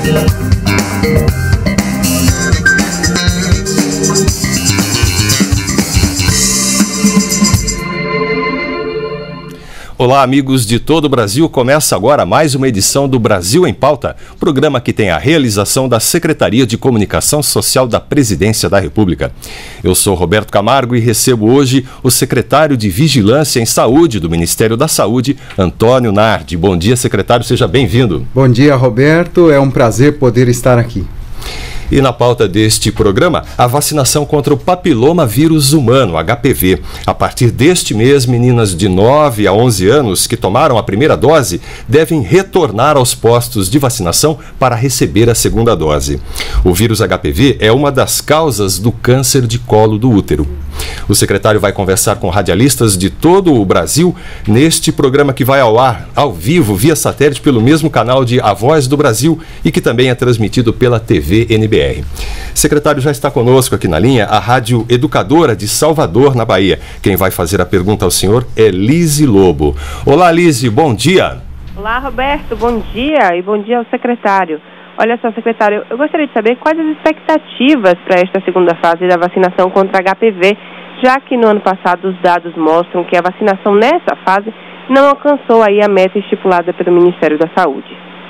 Olá, amigos de todo o Brasil. Começa agora mais uma edição do Brasil em Pauta, programa que tem a realização da Secretaria de Comunicação Social da Presidência da República. Eu sou Roberto Camargo e recebo hoje o secretário de Vigilância em Saúde do Ministério da Saúde, Antônio Nardi. Bom dia, secretário, seja bem-vindo. Bom dia, Roberto. É um prazer poder estar aqui. E na pauta deste programa, a vacinação contra o papiloma vírus humano, HPV. A partir deste mês, meninas de 9 a 11 anos que tomaram a primeira dose devem retornar aos postos de vacinação para receber a segunda dose. O vírus HPV é uma das causas do câncer de colo do útero. O secretário vai conversar com radialistas de todo o Brasil neste programa que vai ao ar, ao vivo, via satélite, pelo mesmo canal de A Voz do Brasil e que também é transmitido pela TV NBR. Secretário, já está conosco aqui na linha a Rádio Educadora de Salvador, na Bahia. Quem vai fazer a pergunta ao senhor é Lise Lobo. Olá, Lise, bom dia. Olá, Roberto, bom dia e bom dia ao secretário. Olha só, secretário, eu gostaria de saber quais as expectativas para esta segunda fase da vacinação contra HPV, já que no ano passado os dados mostram que a vacinação nessa fase não alcançou aí a meta estipulada pelo Ministério da Saúde.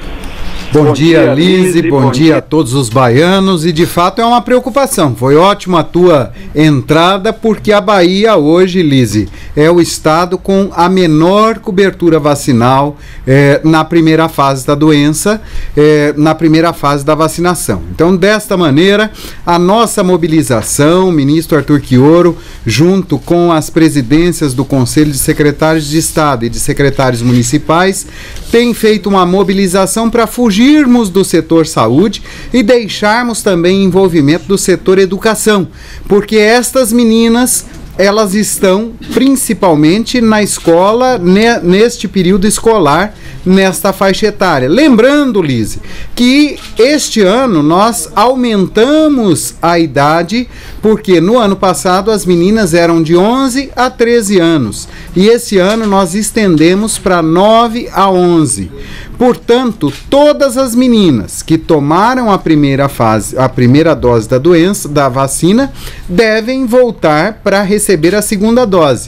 Bom dia, Lise, bom dia a todos os baianos, e de fato é uma preocupação. Foi ótima a tua entrada, porque a Bahia hoje, Lise, é o estado com a menor cobertura vacinal na primeira fase da doença, na primeira fase da vacinação. Então, desta maneira, a nossa mobilização, o ministro Arthur Quioro, junto com as presidências do Conselho de Secretários de Estado e de secretários municipais, tem feito uma mobilização para fugirmos do setor saúde e deixarmos também envolvimento do setor educação, porque estas meninas, elas estão principalmente na escola, neste período escolar, nesta faixa etária. Lembrando, Lise, que este ano nós aumentamos a idade, porque no ano passado as meninas eram de 11 a 13 anos, e esse ano nós estendemos para 9 a 11. Portanto, todas as meninas que tomaram a primeira dose da doença, da vacina, devem voltar para receber a segunda dose.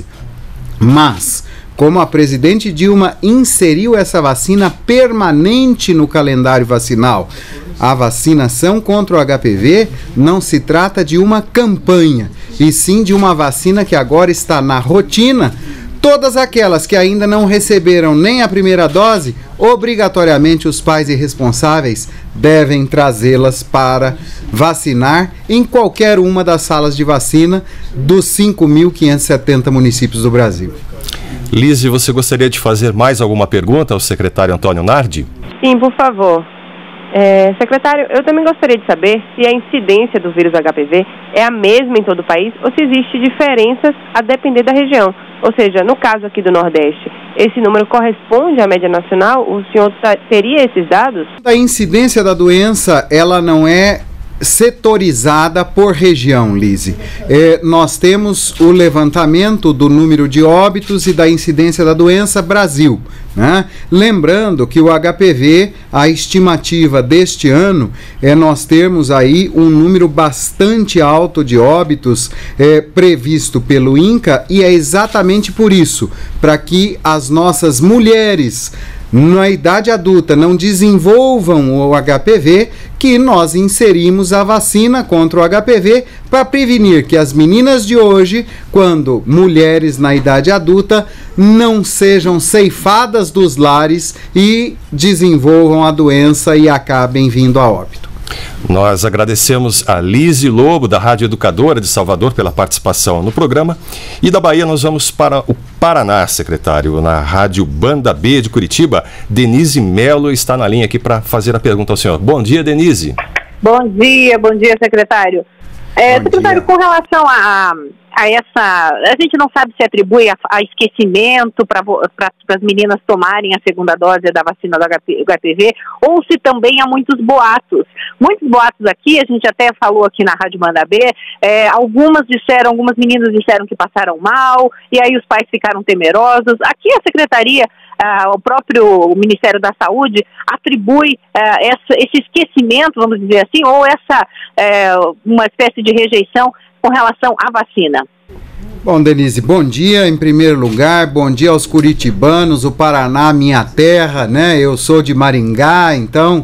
Mas, como a presidente Dilma inseriu essa vacina permanente no calendário vacinal, a vacinação contra o HPV não se trata de uma campanha, e sim de uma vacina que agora está na rotina. Todas aquelas que ainda não receberam nem a primeira dose, obrigatoriamente os pais e responsáveis devem trazê-las para vacinar em qualquer uma das salas de vacina dos 5.570 municípios do Brasil. Lise, você gostaria de fazer mais alguma pergunta ao secretário Antônio Nardi? Sim, por favor. Secretário, eu também gostaria de saber se a incidência do vírus HPV é a mesma em todo o país ou se existe diferenças a depender da região. Ou seja, no caso aqui do Nordeste, esse número corresponde à média nacional? O senhor teria esses dados? A incidência da doença, ela não é setorizada por região, Lise. Nós temos o levantamento do número de óbitos e da incidência da doença Brasil, né? Lembrando que o HPV, a estimativa deste ano é nós termos aí um número bastante alto de óbitos previsto pelo INCA, e é exatamente por isso, para que as nossas mulheres na idade adulta não desenvolvam o HPV, que nós inserimos a vacina contra o HPV para prevenir que as meninas de hoje, quando mulheres na idade adulta, não sejam ceifadas dos lares e desenvolvam a doença e acabem vindo a óbito. Nós agradecemos a Lise Lobo, da Rádio Educadora de Salvador, pela participação no programa. E da Bahia nós vamos para o Paraná, secretário, na Rádio Banda B de Curitiba. Denise Melo está na linha aqui para fazer a pergunta ao senhor. Bom dia, Denise. Bom dia, secretário. Secretário, com relação a essa, a gente não sabe se atribui a esquecimento para as meninas tomarem a segunda dose da vacina do HPV, ou se também há muitos boatos. Muitos boatos aqui, a gente até falou aqui na Rádio Banda B, algumas meninas disseram que passaram mal, e aí os pais ficaram temerosos. Aqui a secretaria o próprio Ministério da Saúde atribui esse esquecimento, vamos dizer assim, ou uma espécie de rejeição com relação à vacina? Bom, Denise, bom dia em primeiro lugar, bom dia aos curitibanos, o Paraná, minha terra, né? Eu sou de Maringá, então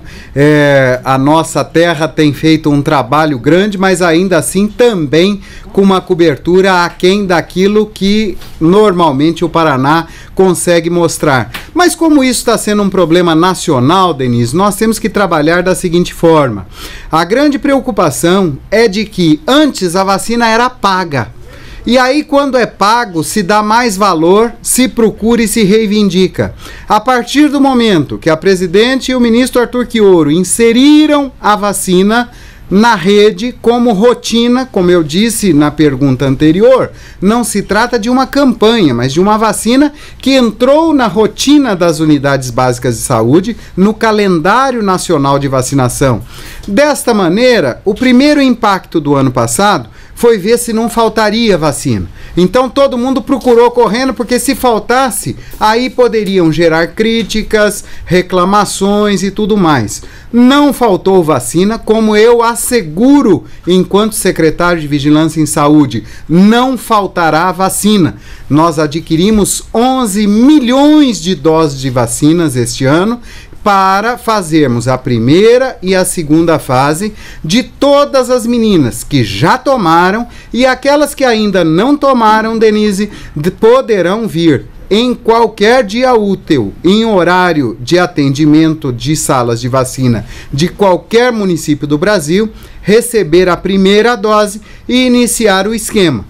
a nossa terra tem feito um trabalho grande, mas ainda assim também com uma cobertura aquém daquilo que normalmente o Paraná consegue mostrar. Mas como isso está sendo um problema nacional, Denise, nós temos que trabalhar da seguinte forma. A grande preocupação é de que antes a vacina era paga. E aí, quando é pago, se dá mais valor, se procura e se reivindica. A partir do momento que a presidente e o ministro Arthur Quioro inseriram a vacina na rede como rotina, como eu disse na pergunta anterior, não se trata de uma campanha, mas de uma vacina que entrou na rotina das unidades básicas de saúde, no calendário nacional de vacinação. Desta maneira, o primeiro impacto do ano passado foi ver se não faltaria vacina. Então todo mundo procurou correndo, porque se faltasse, aí poderiam gerar críticas, reclamações e tudo mais. Não faltou vacina, como eu asseguro, enquanto secretário de Vigilância em Saúde, não faltará vacina. Nós adquirimos 11 milhões de doses de vacinas este ano, para fazermos a primeira e a segunda fase de todas as meninas que já tomaram, e aquelas que ainda não tomaram, Denise, poderão vir em qualquer dia útil, em horário de atendimento de salas de vacina de qualquer município do Brasil, receber a primeira dose e iniciar o esquema.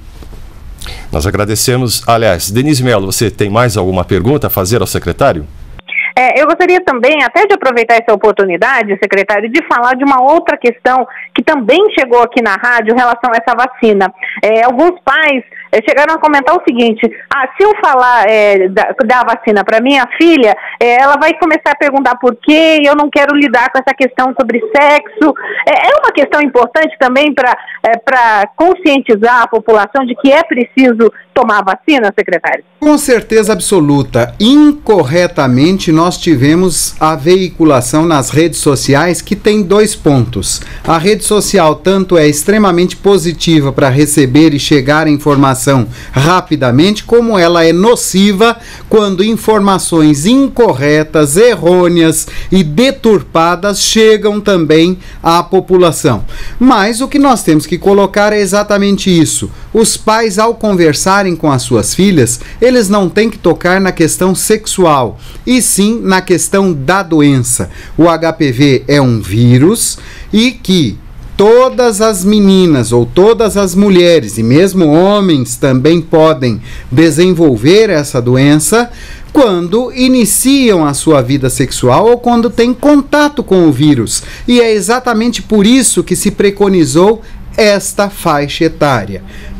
Nós agradecemos. Aliás, Denise Mello, você tem mais alguma pergunta a fazer ao secretário? Eu gostaria também, até de aproveitar essa oportunidade, secretário, de falar de uma outra questão que também chegou aqui na rádio em relação a essa vacina. Alguns pais chegaram a comentar o seguinte: se eu falar da vacina para minha filha, ela vai começar a perguntar por quê, e eu não quero lidar com essa questão sobre sexo. É uma questão importante também para conscientizar a população de que é preciso tomar a vacina, secretário? Com certeza absoluta. Incorretamente, nós tivemos a veiculação nas redes sociais que tem 2 pontos. A rede social tanto é extremamente positiva para receber e chegar a informação rapidamente, como ela é nociva quando informações incorretas, errôneas e deturpadas chegam também à população. Mas o que nós temos que colocar é exatamente isso. Os pais, ao conversarem com as suas filhas, eles não têm que tocar na questão sexual, e sim na questão da doença. O HPV é um vírus e que todas as meninas ou todas as mulheres, e mesmo homens, também podem desenvolver essa doença quando iniciam a sua vida sexual ou quando têm contato com o vírus. E é exatamente por isso que se preconizou esta faixa etária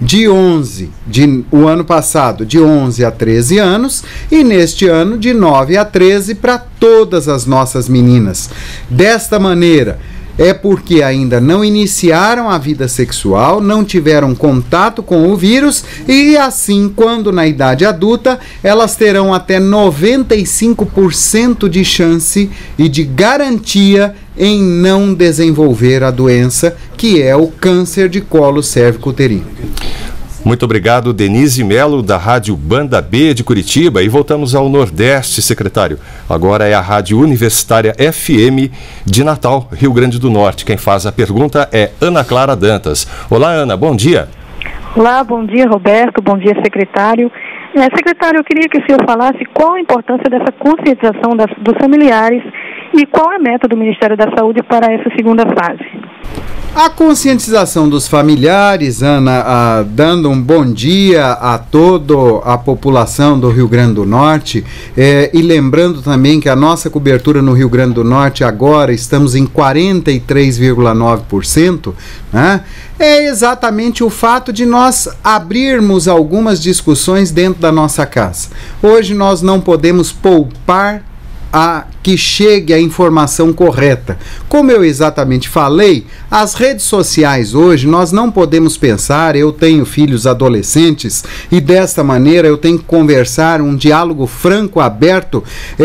o ano passado de 11 a 13 anos, e neste ano de 9 a 13 para todas as nossas meninas. Desta maneira, é porque ainda não iniciaram a vida sexual, não tiveram contato com o vírus, e assim, quando na idade adulta, elas terão até 95% de chance e de garantia em não desenvolver a doença, que é o câncer de colo cérvico-uterino. Muito obrigado, Denise Mello, da Rádio Banda B de Curitiba. E voltamos ao Nordeste, secretário. Agora é a Rádio Universitária FM de Natal, Rio Grande do Norte. Quem faz a pergunta é Ana Clara Dantas. Olá, Ana, bom dia. Olá, bom dia, Roberto, bom dia, secretário. Secretário, eu queria que o senhor falasse qual a importância dessa conscientização dos familiares e qual é a meta do Ministério da Saúde para essa segunda fase. A conscientização dos familiares, Ana, dando um bom dia a toda a população do Rio Grande do Norte, e lembrando também que a nossa cobertura no Rio Grande do Norte agora estamos em 43,9%, né? É exatamente o fato de nós abrirmos algumas discussões dentro da nossa casa. Hoje nós não podemos poupar a que chegue a informação correta. Como eu exatamente falei, as redes sociais hoje, nós não podemos pensar, eu tenho filhos adolescentes e desta maneira eu tenho que conversar, um diálogo franco, aberto,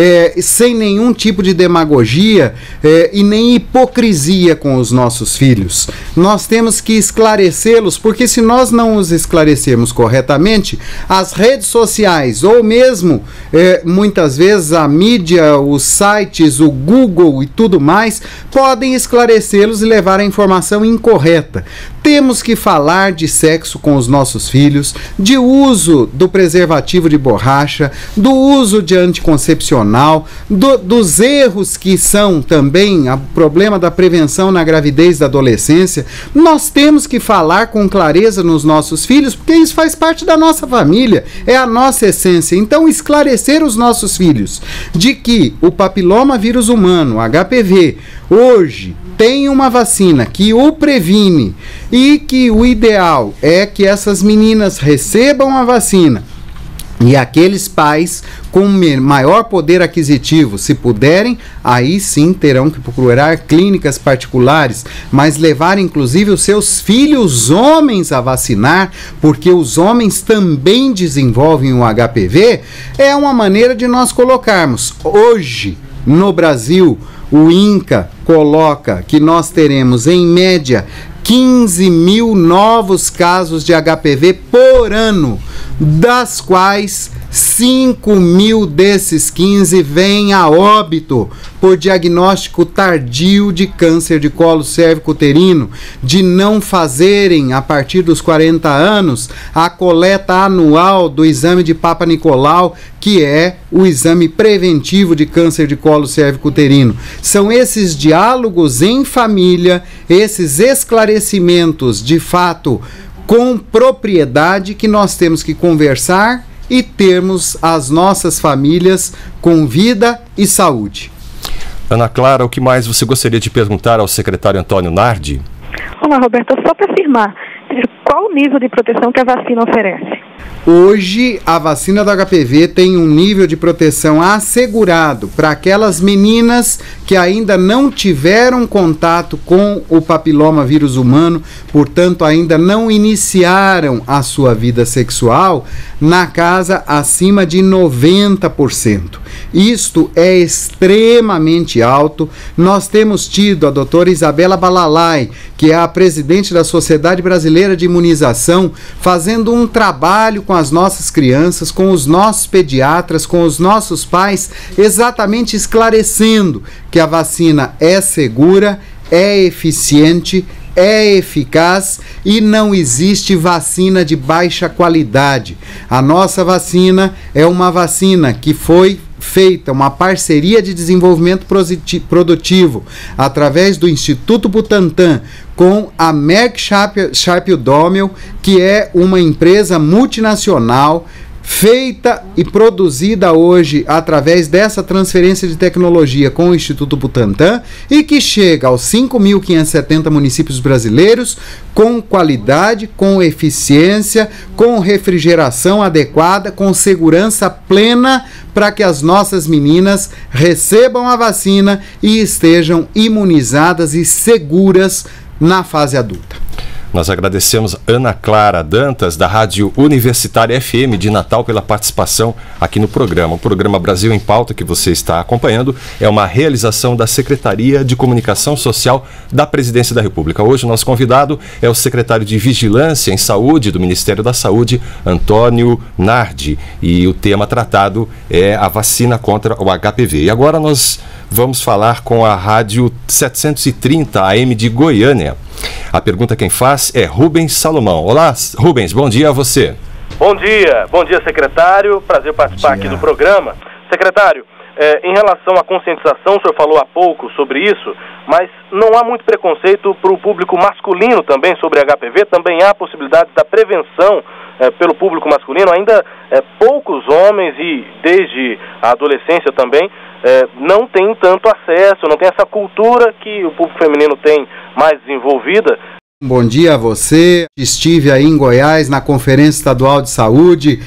sem nenhum tipo de demagogia e nem hipocrisia com os nossos filhos. Nós temos que esclarecê-los, porque se nós não os esclarecermos corretamente, as redes sociais ou mesmo muitas vezes a mídia, os sites, o Google e tudo mais, podem esclarecê-los e levar a informação incorreta. Temos que falar de sexo com os nossos filhos, de uso do preservativo de borracha, do uso de anticoncepcional, dos erros que são também o problema da prevenção na gravidez da adolescência. Nós temos que falar com clareza nos nossos filhos, porque isso faz parte da nossa família, é a nossa essência. Então, esclarecer os nossos filhos de que o papiloma vírus humano, HPV, hoje tem uma vacina que o previne e que o ideal é que essas meninas recebam a vacina. E aqueles pais com maior poder aquisitivo, se puderem, aí sim terão que procurar clínicas particulares, mas levar inclusive os seus filhos homens a vacinar, porque os homens também desenvolvem o HPV, é uma maneira de nós colocarmos. Hoje, no Brasil, o INCA coloca que nós teremos, em média, 15 mil novos casos de HPV por ano, das quais 5 mil desses 15 vêm a óbito por diagnóstico tardio de câncer de colo cérvico-uterino, de não fazerem, a partir dos 40 anos, a coleta anual do exame de Papa Nicolau, que é o exame preventivo de câncer de colo cérvico-uterino. São esses diálogos em família, esses esclarecimentos de fato com propriedade que nós temos que conversar e termos as nossas famílias com vida e saúde. Ana Clara, o que mais você gostaria de perguntar ao secretário Antônio Nardi? Olá, Roberto, só para afirmar, qual o nível de proteção que a vacina oferece? Hoje, a vacina do HPV tem um nível de proteção assegurado para aquelas meninas que ainda não tiveram contato com o papiloma vírus humano, portanto, ainda não iniciaram a sua vida sexual, na casa acima de 90%. Isto é extremamente alto. Nós temos tido a doutora Isabela Balalai, que é a presidente da Sociedade Brasileira de Imunização, fazendo um trabalho com as nossas crianças, com os nossos pediatras, com os nossos pais, exatamente esclarecendo que a vacina é segura, é eficiente, é eficaz e não existe vacina de baixa qualidade. A nossa vacina é uma vacina que foi feita uma parceria de desenvolvimento produtivo através do Instituto Butantan com a Merck Sharp Dohmel, que é uma empresa multinacional feita e produzida hoje através dessa transferência de tecnologia com o Instituto Butantan e que chega aos 5.570 municípios brasileiros com qualidade, com eficiência, com refrigeração adequada, com segurança plena para que as nossas meninas recebam a vacina e estejam imunizadas e seguras na fase adulta. Nós agradecemos Ana Clara Dantas, da Rádio Universitária FM de Natal, pela participação aqui no programa. O programa Brasil em Pauta, que você está acompanhando, é uma realização da Secretaria de Comunicação Social da Presidência da República. Hoje o nosso convidado é o secretário de Vigilância em Saúde do Ministério da Saúde, Antônio Nardi, e o tema tratado é a vacina contra o HPV. E agora nós vamos falar com a Rádio 730 AM de Goiânia. A pergunta quem faz é Rubens Salomão. Olá, Rubens, bom dia a você. Bom dia secretário, prazer participar aqui do programa. Secretário, em relação à conscientização, o senhor falou há pouco sobre isso, mas não há muito preconceito para o público masculino também sobre HPV, também há possibilidade da prevenção pelo público masculino, ainda poucos homens e desde a adolescência também não tem tanto acesso, não tem essa cultura que o público feminino tem mais desenvolvida Bom dia a você. Estive aí em Goiás na Conferência Estadual de Saúde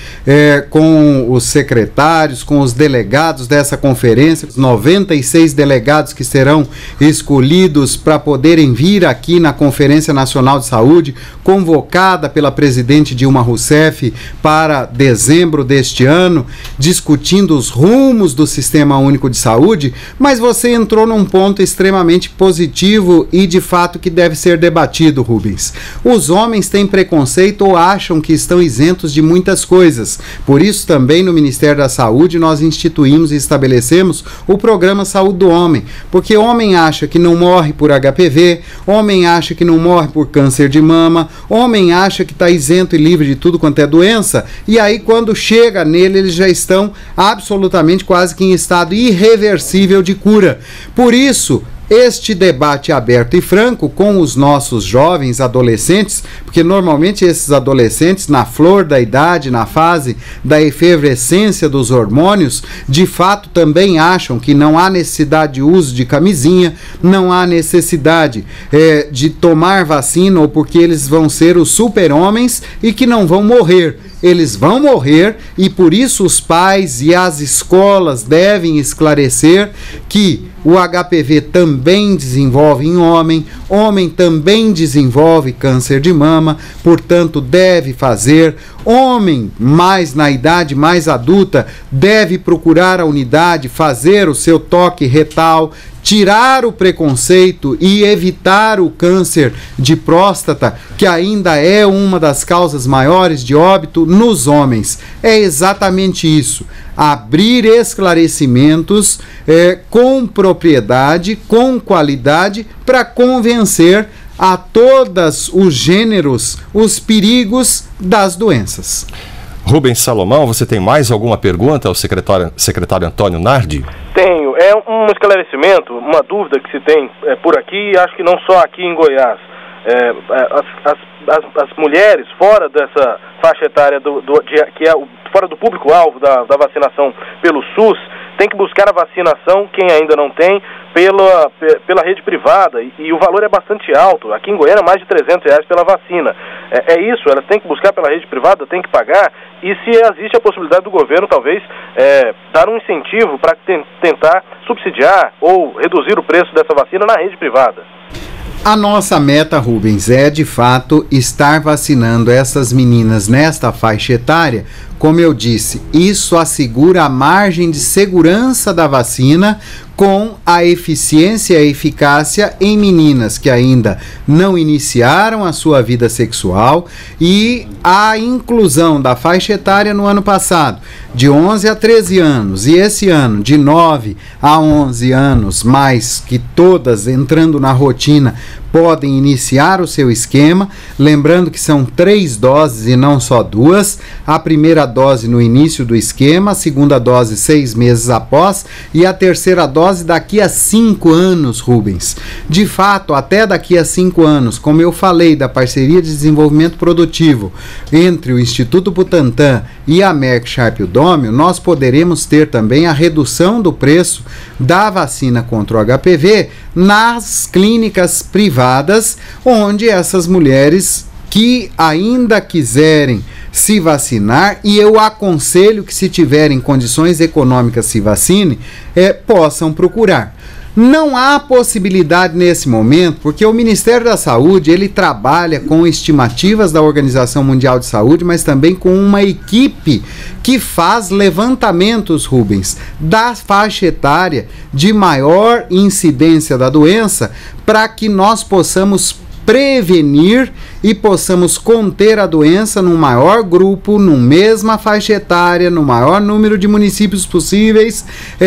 com os secretários, com os delegados dessa conferência, os 96 delegados que serão escolhidos para poderem vir aqui na Conferência Nacional de Saúde, convocada pela presidente Dilma Rousseff para dezembro deste ano, discutindo os rumos do Sistema Único de Saúde, mas você entrou num ponto extremamente positivo e de fato que deve ser debatido, Rubens. Os homens têm preconceito ou acham que estão isentos de muitas coisas. Por isso também no Ministério da Saúde nós instituímos e estabelecemos o programa Saúde do Homem, porque homem acha que não morre por HPV, homem acha que não morre por câncer de mama, homem acha que está isento e livre de tudo quanto é doença, e aí quando chega nele eles já estão absolutamente quase que em estado irreversível de cura. Por isso, este debate aberto e franco com os nossos jovens adolescentes, porque normalmente esses adolescentes, na flor da idade, na fase da efervescência dos hormônios, de fato também acham que não há necessidade de uso de camisinha, não há necessidade de tomar vacina, ou porque eles vão ser os super-homens e que não vão morrer. Eles vão morrer e por isso os pais e as escolas devem esclarecer que o HPV também desenvolve em homem, homem também desenvolve câncer de mama, portanto deve fazer. Homem mais na idade mais adulta deve procurar a unidade, fazer o seu toque retal, tirar o preconceito e evitar o câncer de próstata, que ainda é uma das causas maiores de óbito nos homens. É exatamente isso. Abrir esclarecimentos com propriedade, com qualidade, para convencer a todos os gêneros os perigos das doenças. Rubens Salomão, você tem mais alguma pergunta ao secretário Antônio Nardi? Tenho. É um esclarecimento, uma dúvida que se tem por aqui, acho que não só aqui em Goiás. As mulheres fora dessa faixa etária que é fora do público-alvo da vacinação pelo SUS, tem que buscar a vacinação, quem ainda não tem, pela rede privada, e o valor é bastante alto. Aqui em Goiânia, mais de R$300 pela vacina. É isso, elas têm que buscar pela rede privada, têm que pagar, e se existe a possibilidade do governo, talvez, dar um incentivo para tentar subsidiar ou reduzir o preço dessa vacina na rede privada. A nossa meta, Rubens, é de fato estar vacinando essas meninas nesta faixa etária. Como eu disse, isso assegura a margem de segurança da vacina com a eficiência e a eficácia em meninas que ainda não iniciaram a sua vida sexual, e a inclusão da faixa etária no ano passado de 11 a 13 anos e esse ano de 9 a 11 anos, mais que todas entrando na rotina podem iniciar o seu esquema, lembrando que são 3 doses e não só 2, a primeira dose no início do esquema, a segunda dose 6 meses após e a terceira dose daqui a 5 anos, Rubens. De fato, até daqui a 5 anos, como eu falei da parceria de desenvolvimento produtivo entre o Instituto Butantan e a Merck Sharp Udômio, nós poderemos ter também a redução do preço da vacina contra o HPV nas clínicas privadas, onde essas mulheres que ainda quiserem se vacinar, e eu aconselho que, se tiverem condições econômicas, se vacine, possam procurar. Não há possibilidade nesse momento, porque o Ministério da Saúde, ele trabalha com estimativas da Organização Mundial de Saúde, mas também com uma equipe que faz levantamentos, Rubens, da faixa etária de maior incidência da doença, para que nós possamos prevenir e possamos conter a doença num maior grupo, numa mesma faixa etária, no maior número de municípios possíveis,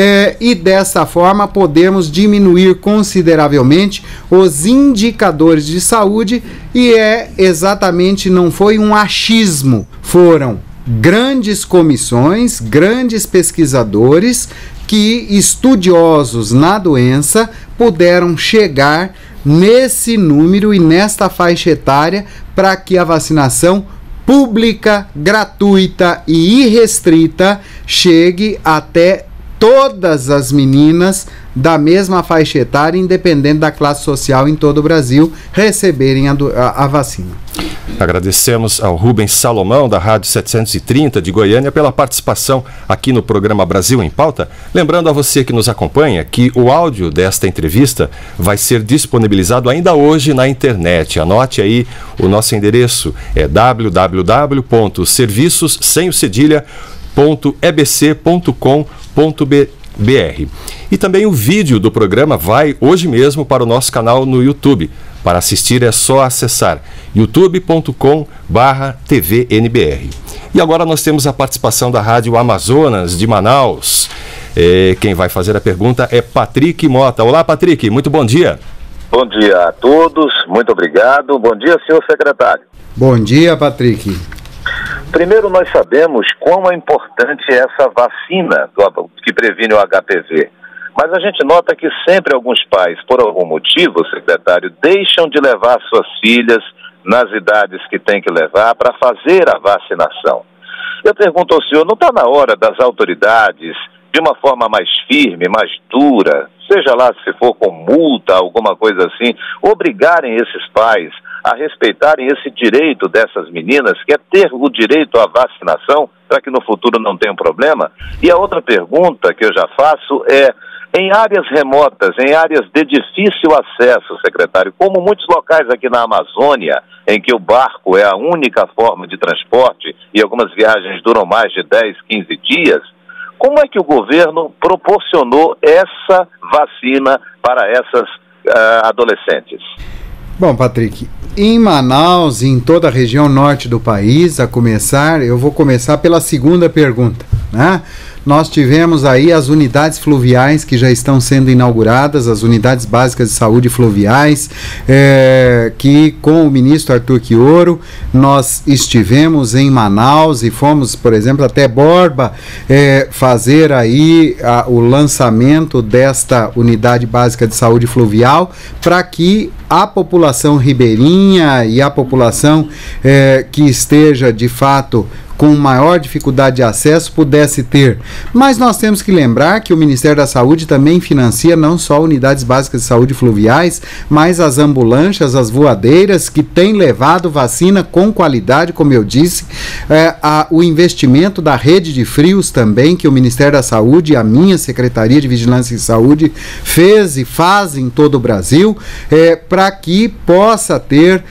e dessa forma podemos diminuir consideravelmente os indicadores de saúde. E exatamente, não foi um achismo, foram grandes comissões, grandes pesquisadores, que estudiosos na doença puderam chegar nesse número e nesta faixa etária, para que a vacinação pública, gratuita e irrestrita chegue até todas as meninas da mesma faixa etária, independente da classe social em todo o Brasil, receberem a vacina. Agradecemos ao Rubens Salomão, da Rádio 730 de Goiânia, pela participação aqui no programa Brasil em Pauta. Lembrando a você que nos acompanha que o áudio desta entrevista vai ser disponibilizado ainda hoje na internet. Anote aí o nosso endereço, é www.serviços.ebc.com.br. E também o vídeo do programa vai hoje mesmo para o nosso canal no YouTube. Para assistir é só acessar youtube.com/tvnbr. E agora nós temos a participação da Rádio Amazonas de Manaus. Quem vai fazer a pergunta é Patrick Mota. Olá, Patrick, muito bom dia. Bom dia a todos, muito obrigado. Bom dia, senhor secretário. Bom dia, Patrick. Primeiro, nós sabemos quão é importante essa vacina que previne o HPV. Mas a gente nota que sempre alguns pais, por algum motivo, secretário, deixam de levar suas filhas nas idades que tem que levar para fazer a vacinação. Eu pergunto ao senhor, não está na hora das autoridades, de uma forma mais firme, mais dura, seja lá se for com multa, alguma coisa assim, obrigarem esses pais a respeitarem esse direito dessas meninas, que é ter o direito à vacinação, para que no futuro não tenha um problema? E a outra pergunta que eu já faço é, em áreas remotas, em áreas de difícil acesso, secretário, como muitos locais aqui na Amazônia, em que o barco é a única forma de transporte e algumas viagens duram mais de 10, 15 dias, como é que o governo proporcionou essa vacina para essas adolescentes? Bom, Patrick, em Manaus e em toda a região norte do país, eu vou começar pela segunda pergunta, né? Nós tivemos aí as unidades fluviais que já estão sendo inauguradas, as unidades básicas de saúde fluviais, que com o ministro Arthur Quioro nós estivemos em Manaus e fomos, por exemplo, até Borba fazer aí o lançamento desta unidade básica de saúde fluvial para que a população ribeirinha e a população que esteja de fato com maior dificuldade de acesso pudesse ter. Mas nós temos que lembrar que o Ministério da Saúde também financia não só unidades básicas de saúde fluviais, mas as ambulâncias, as voadeiras, que têm levado vacina com qualidade, como eu disse, o investimento da rede de frios também, que o Ministério da Saúde e a minha Secretaria de Vigilância em Saúde fez e faz em todo o Brasil, para que possa ter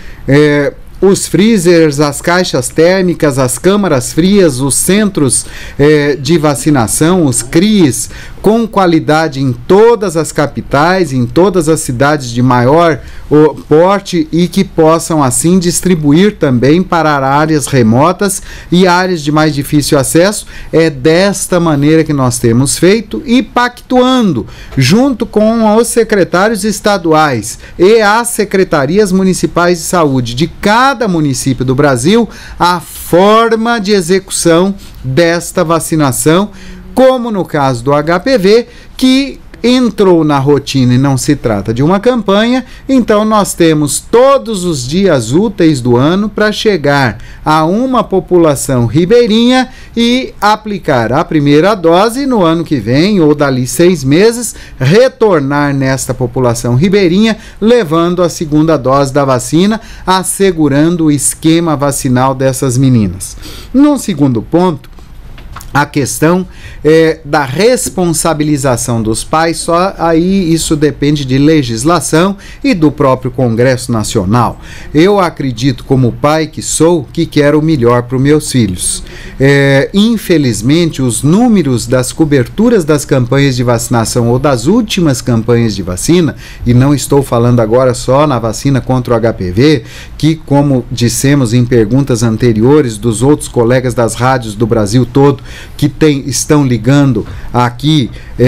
os freezers, as caixas térmicas, as câmaras frias, os centros de vacinação, os CRIs, com qualidade em todas as capitais, em todas as cidades de maior porte e que possam assim distribuir também para áreas remotas e áreas de mais difícil acesso. É desta maneira que nós temos feito e pactuando junto com os secretários estaduais e as secretarias municipais de saúde de cada município do Brasil a forma de execução desta vacinação, como no caso do HPV, que entrou na rotina e não se trata de uma campanha. Então nós temos todos os dias úteis do ano para chegar a uma população ribeirinha e aplicar a primeira dose no ano que vem ou dali 6 meses, retornar nesta população ribeirinha levando a segunda dose da vacina, assegurando o esquema vacinal dessas meninas. Num segundo ponto, a questão da responsabilização dos pais, só aí isso depende de legislação e do próprio Congresso Nacional. Eu acredito, como pai que sou, que quero o melhor para os meus filhos. Infelizmente, os números das coberturas das campanhas de vacinação ou das últimas campanhas de vacina, e não estou falando agora só na vacina contra o HPV, que, como dissemos em perguntas anteriores dos outros colegas das rádios do Brasil todo, que estão ligando aqui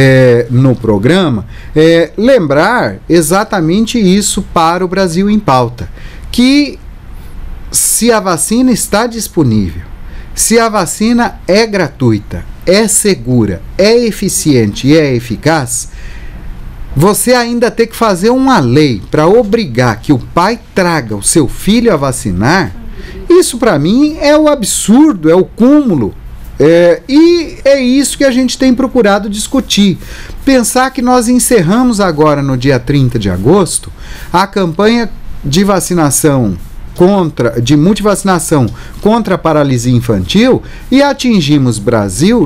no programa, lembrar exatamente isso para o Brasil em Pauta, que se a vacina está disponível, se a vacina é gratuita, é segura, é eficiente e é eficaz, você ainda tem que fazer uma lei para obrigar que o pai traga o seu filho a vacinar. Isso para mim é o absurdo, é o cúmulo E é isso que a gente tem procurado discutir. Pensar que nós encerramos agora, no dia 30 de agosto, a campanha de vacinação de multivacinação contra a paralisia infantil e atingimos Brasil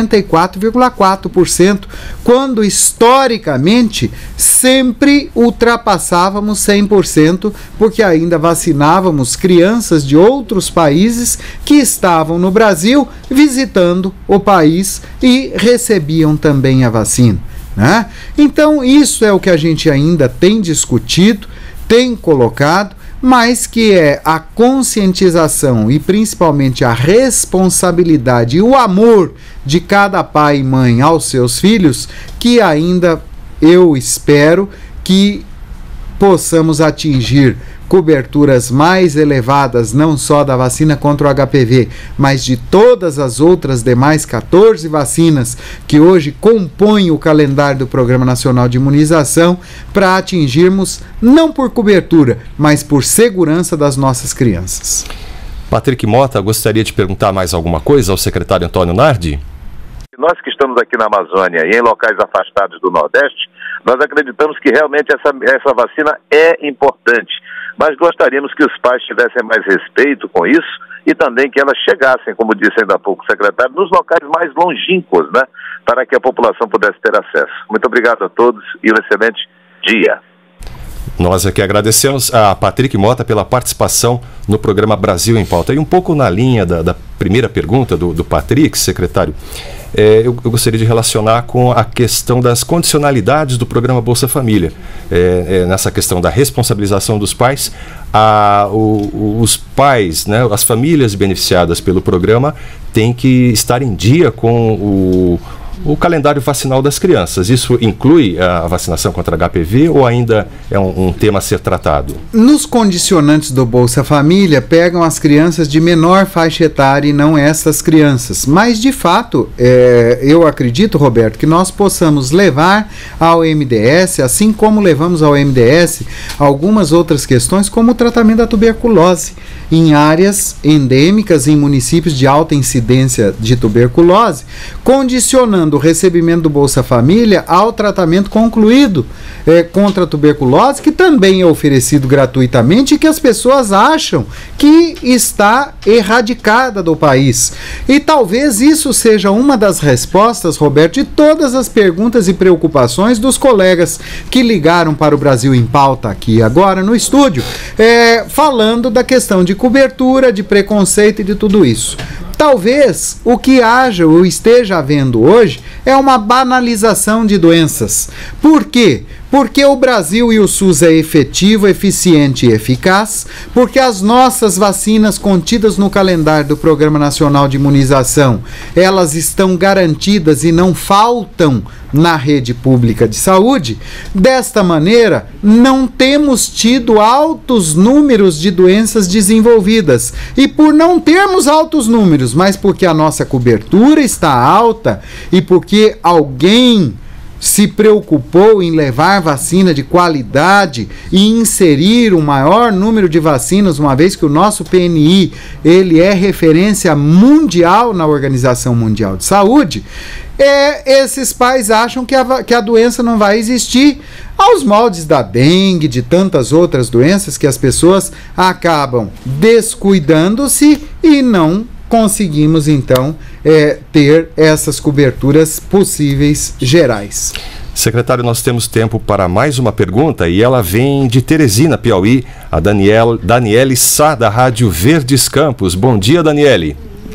94,4%, quando historicamente sempre ultrapassávamos 100%, porque ainda vacinávamos crianças de outros países que estavam no Brasil visitando o país e recebiam também a vacina, né? Então isso é o que a gente ainda tem discutido, tem colocado, mas que é a conscientização e principalmente a responsabilidade e o amor de cada pai e mãe aos seus filhos, que ainda eu espero que possamos atingir coberturas mais elevadas, não só da vacina contra o HPV, mas de todas as outras demais 14 vacinas que hoje compõem o calendário do Programa Nacional de Imunização, para atingirmos, não por cobertura, mas por segurança das nossas crianças. Patrick Mota, gostaria de perguntar mais alguma coisa ao secretário Antônio Nardi? Nós que estamos aqui na Amazônia e em locais afastados do Nordeste, nós acreditamos que realmente essa vacina é importante, mas gostaríamos que os pais tivessem mais respeito com isso e também que elas chegassem, como disse ainda há pouco o secretário, nos locais mais longínquos, né, para que a população pudesse ter acesso. Muito obrigado a todos e um excelente dia. Nós aqui agradecemos a Patrick Mota pela participação no programa Brasil em Pauta. E um pouco na linha da primeira pergunta do Patrick, secretário, eu gostaria de relacionar com a questão das condicionalidades do programa Bolsa Família. Nessa questão da responsabilização dos pais, os pais, né, as famílias beneficiadas pelo programa têm que estar em dia com o calendário vacinal das crianças. Isso inclui a vacinação contra HPV ou ainda é um tema a ser tratado? Nos condicionantes do Bolsa Família, pegam as crianças de menor faixa etária e não essas crianças. Mas, de fato, eu acredito, Roberto, que nós possamos levar ao MDS, assim como levamos ao MDS, algumas outras questões, como o tratamento da tuberculose, em áreas endêmicas, em municípios de alta incidência de tuberculose, condicionando o recebimento do Bolsa Família ao tratamento concluído contra a tuberculose, que também é oferecido gratuitamente e que as pessoas acham que está erradicada do país. E talvez isso seja uma das respostas, Roberto, de todas as perguntas e preocupações dos colegas que ligaram para o Brasil em Pauta aqui agora no estúdio, falando da questão de cobertura, de preconceito e de tudo isso. Talvez o que haja ou esteja havendo hoje é uma banalização de doenças. Por quê? Porque o Brasil e o SUS é efetivo, eficiente e eficaz, porque as nossas vacinas contidas no calendário do Programa Nacional de Imunização, elas estão garantidas e não faltam na rede pública de saúde. Desta maneira, não temos tido altos números de doenças desenvolvidas. E por não termos altos números, mas porque a nossa cobertura está alta e porque alguém se preocupou em levar vacina de qualidade e inserir um maior número de vacinas, uma vez que o nosso PNI ele é referência mundial na Organização Mundial de Saúde, esses pais acham que a doença não vai existir, aos moldes da dengue, de tantas outras doenças que as pessoas acabam descuidando-se e não conseguimos então ter essas coberturas possíveis gerais. Secretário, nós temos tempo para mais uma pergunta e ela vem de Teresina, Piauí, a Daniele Sá, da Rádio Verdes Campos. Bom dia, Daniele.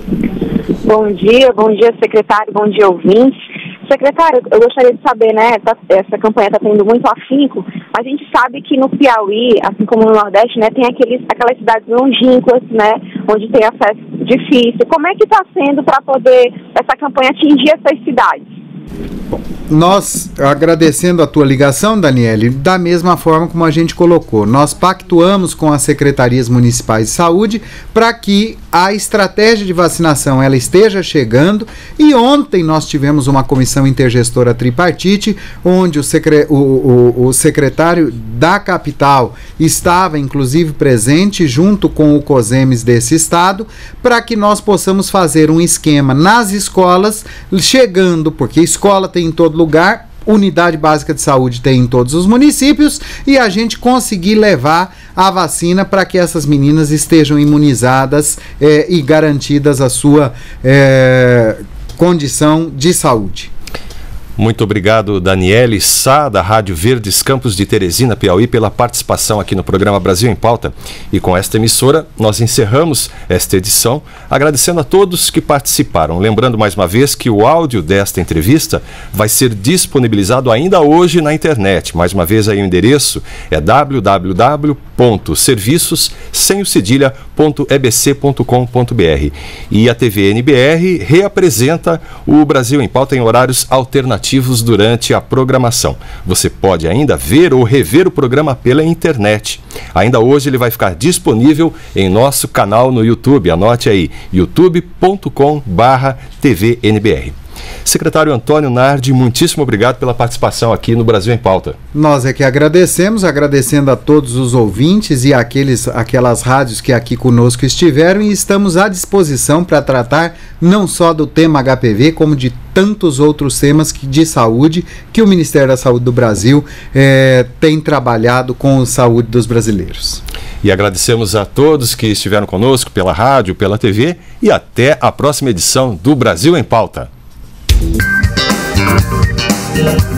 Bom dia, secretário, bom dia, ouvintes. Secretário, eu gostaria de saber, né, essa campanha está tendo muito afinco, mas a gente sabe que no Piauí, assim como no Nordeste, né, tem aquelas cidades longínquas, né, onde tem acesso difícil. Como é que está sendo para poder essa campanha atingir essas cidades? Bom, nós, agradecendo a tua ligação, Daniele, da mesma forma como a gente colocou, nós pactuamos com as secretarias municipais de saúde para que a estratégia de vacinação ela esteja chegando, e ontem nós tivemos uma comissão intergestora tripartite, onde o secretário da capital estava inclusive presente junto com o COSEMES desse estado, para que nós possamos fazer um esquema nas escolas, chegando, porque escola tem em todo lugar, unidade básica de saúde tem em todos os municípios, e a gente conseguir levar a vacina para que essas meninas estejam imunizadas e garantidas a sua condição de saúde. Muito obrigado, Daniele Sá, da Rádio Verdes Campos de Teresina, Piauí, pela participação aqui no programa Brasil em Pauta. E com esta emissora, nós encerramos esta edição, agradecendo a todos que participaram. Lembrando mais uma vez que o áudio desta entrevista vai ser disponibilizado ainda hoje na internet. Mais uma vez aí o endereço é www.serviços.ebc.com.br. E a TV NBR reapresenta o Brasil em Pauta em horários alternativos durante a programação. Você pode ainda ver ou rever o programa pela internet. Ainda hoje ele vai ficar disponível em nosso canal no YouTube. Anote aí, youtube.com/tvnbr. Secretário Antônio Nardi, muitíssimo obrigado pela participação aqui no Brasil em Pauta. Nós é que agradecemos, agradecendo a todos os ouvintes e aquelas rádios que aqui conosco estiveram, e estamos à disposição para tratar não só do tema HPV, como de tantos outros temas de saúde que o Ministério da Saúde do Brasil tem trabalhado com a saúde dos brasileiros. E agradecemos a todos que estiveram conosco pela rádio, pela TV, e até a próxima edição do Brasil em Pauta.